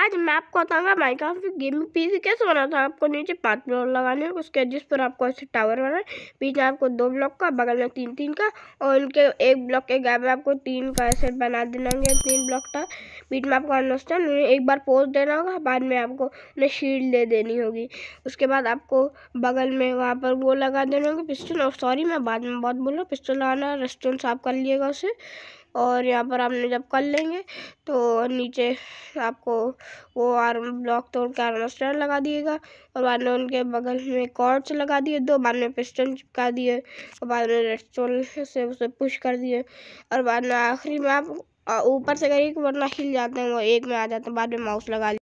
आज मैं आपको बताऊंगा माइनक्राफ्ट गेमिंग पीसी कैसे बनाता है। आपको नीचे 5 ब्लॉक लगाने हैं, उसके जिस पर आपको ऐसे टावर बनाना है। बीच में आपको 2 ब्लॉक का, बगल में 3-3 का, और उनके 1 ब्लॉक के गैप में आपको 3 का ऐसे बना देना है। 3 ब्लॉक का बीच में आपको अंडरस्टैंड एक बार पोज देना होगा, बाद में आपको उन्हें शील्ड दे देनी होगी। उसके बाद आपको बगल में वहाँ पर वो लगा देना होगा पिस्टल। और सॉरी मैं बाद में बहुत बोल रहा हूँ, पिस्टल लगाना है, रेस्टोरेंट साफ कर लिएगा उसे। और यहाँ पर आपने जब कर लेंगे तो नीचे आपको वो ब्लॉक तोड़ के आर्मर स्टैंड लगा दिएगा। और बाद में उनके बगल में कॉर्ड्स लगा दिए 2, बाद में पिस्टन चिपका दिए, और बाद में रेडस्टोन से उसे पुश कर दिए। और बाद में आखिरी में आप ऊपर से करिए वरना हिल जाते हैं, वो 1 में आ जाते हैं। बाद में माउस लगा